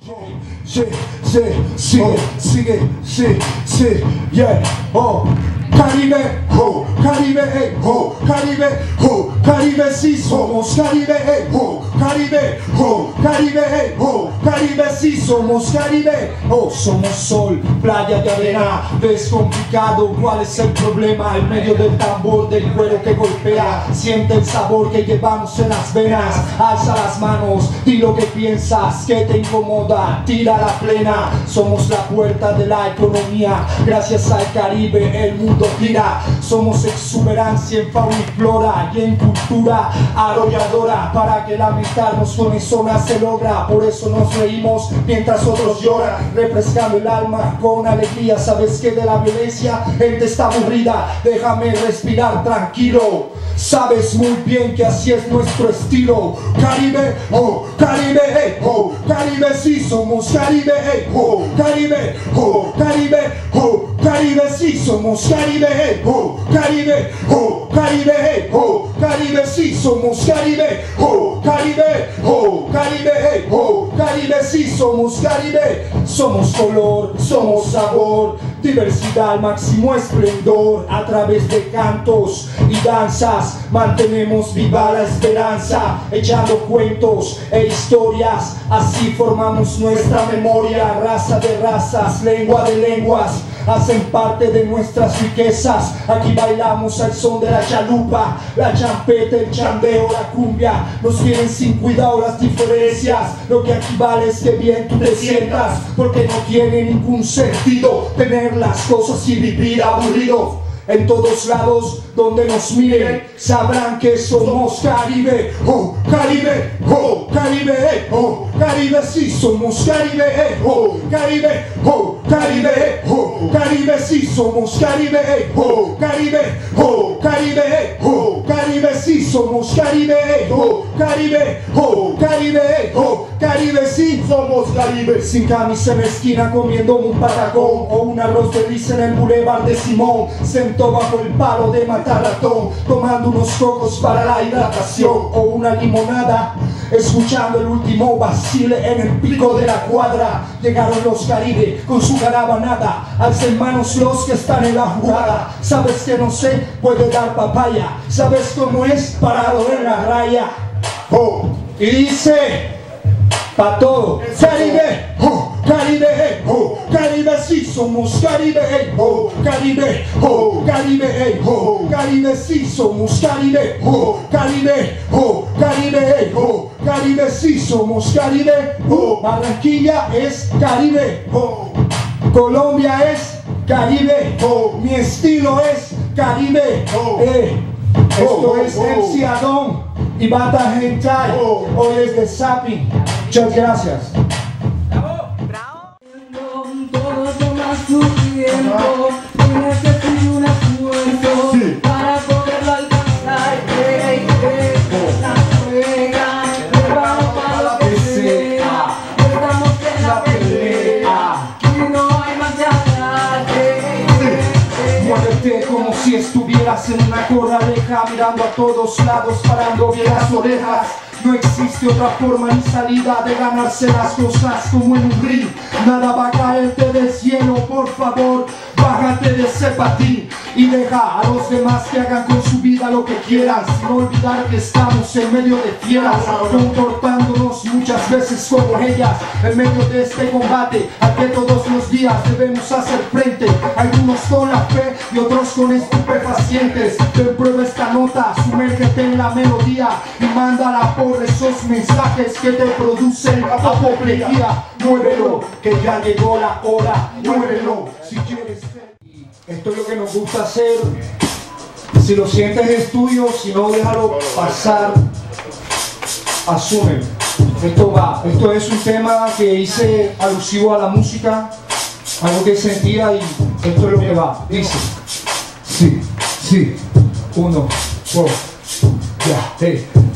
Sigue, yeah, oh, Caribe, oh, Caribe, hey, oh, Caribe, oh, Caribe, sí somos Caribe, hey, oh, Caribe, oh, Caribe, hey, oh, Caribe, sí somos Caribe, oh, somos sol, playa de arena, ves complicado, ¿cuál es el problema? En medio del tambor del cuero que golpea, siente el sabor que llevamos en las venas, alza las manos, di lo que piensas, que te incomoda, tira la plena, somos la puerta de la economía, gracias al Caribe el mundo gira, somos exuberancia en fauna y flora y en cultura arrolladora, para que lamentarnos con eso no se logra, por eso nos reímos mientras otros lloran, refrescando el alma con alegría, sabes que de la violencia gente está aburrida, déjame respirar tranquilo, sabes muy bien que así es nuestro estilo, Caribe, oh, Caribe, hey, oh, Caribe, sí somos Caribe, hey, oh, Caribe, oh, Caribe, oh, Caribe, sí somos Caribe, hey, oh, Caribe, oh, Caribe, hey, oh, Caribe, sí somos Caribe, oh, Caribe, oh, Caribe, hey, oh, Caribe, sí somos Caribe, somos color, somos sabor, diversidad al máximo esplendor, a través de cantos y danzas, mantenemos viva la esperanza, echando cuentos e historias, así formamos nuestra memoria, raza de razas, lengua de lenguas, hacen parte de nuestras riquezas, aquí bailamos al son de la chalupa, la champeta, el chambeo, la cumbia, nos tienen sin cuidado las diferencias, lo que aquí vale es que bien tú te sientas, porque no tiene ningún sentido tener las cosas y vivir aburrido. En todos lados donde nos miren sabrán que somos Caribe, oh, Caribe, oh, Caribe, oh, Caribe, sí somos Caribe, oh, Caribe, oh, Caribe, oh, Caribe, sí somos Caribe, oh, Caribe, oh, Caribe, oh, Caribe, sí somos Caribe, oh, Caribe, oh, Caribe, oh, Caribe, sí somos Caribe. Sin camisa en la esquina comiendo un patacón o un arroz de lis en el bulevar de Simón, sentó bajo el palo de matar ratón, tomando unos cocos para la hidratación o una limonada, escuchando el último vacile en el pico de la cuadra. Llegaron los Caribe con su caravanada, alcen manos los que están en la jugada, sabes que no se puede dar papaya, sabes cómo es parado en la raya, oh, y dice pa' todo, Caribe, oh, Caribe, oh, Caribe, sí somos Caribe, oh, Caribe, oh, Caribe, oh, Caribe, sí somos Caribe, oh, Caribe, oh, Caribe, oh, Caribe, sí somos Caribe, oh, Barranquilla es Caribe, oh, Colombia es Caribe, oh, mi estilo es Caribe, oh, esto es MC Adon y Bata Hentai, hoy es de Zapping. Muchas gracias. Todo toma su tiempo, tienes que hacer un esfuerzo para poderlo alcanzar. La juega, vamos para lo que sea, estamos en la pelea y no hay más atrás. Muévete como si estuvieras en una corraleja, mirando a todos lados, parando bien las orejas. No existe otra forma ni salida de ganarse las cosas como en un ring. Nada va a caerte del cielo, por favor, bájate de ese patín y deja a los demás que hagan con su vida lo que quieran, sin olvidar que estamos en medio de fieras, comportándonos muchas veces como ellas, en medio de este combate al que todos los días debemos hacer frente, algunos con la fe y otros con estupefacientes. Ven, prueba esta nota, sumérgete en la melodía y mándala por esos mensajes que te producen apoplejía. Muévelo, que ya llegó la hora, muévelo si quieres ser. Esto es lo que nos gusta hacer. Si lo sientes es tuyo, si no, déjalo pasar. Asume. Esto va. Esto es un tema que hice alusivo a la música, algo que sentía, y esto es lo que va. Dice: sí, 1, 2, ya, hey.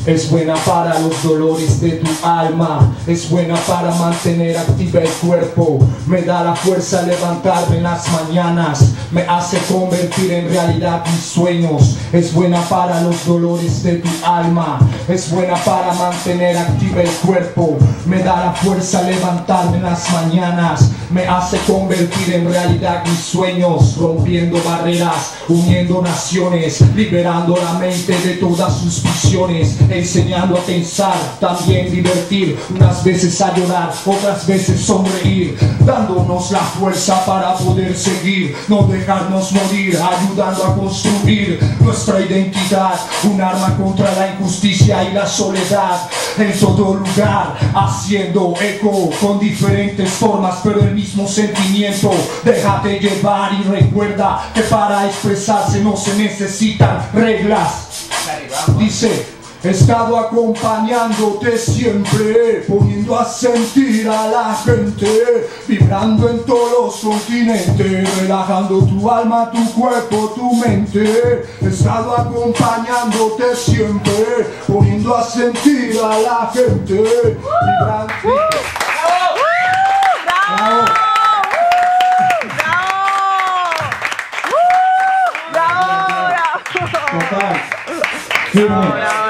Es buena para los dolores de tu alma, es buena para mantener activa el cuerpo. Me da la fuerza a levantarme en las mañanas, me hace convertir en realidad mis sueños. Es buena para los dolores de tu alma, es buena para mantener activa el cuerpo. Me da la fuerza a levantarme en las mañanas, me hace convertir en realidad mis sueños. Rompiendo barreras, uniendo naciones, liberando la mente de todas sus visiones, enseñando a pensar, también divertir, unas veces a llorar, otras veces sonreír, dándonos la fuerza para poder seguir, no dejarnos morir, ayudando a construir nuestra identidad, un arma contra la injusticia y la soledad, en todo lugar, haciendo eco con diferentes formas, pero el mismo sentimiento. Déjate llevar y recuerda que para expresarse no se necesitan reglas. Dice: he estado acompañándote siempre, poniendo a sentir a la gente, vibrando en todos los continentes, relajando tu alma, tu cuerpo, tu mente. He estado acompañándote siempre, poniendo a sentir a la gente, vibrando. ¡Bravo! Total.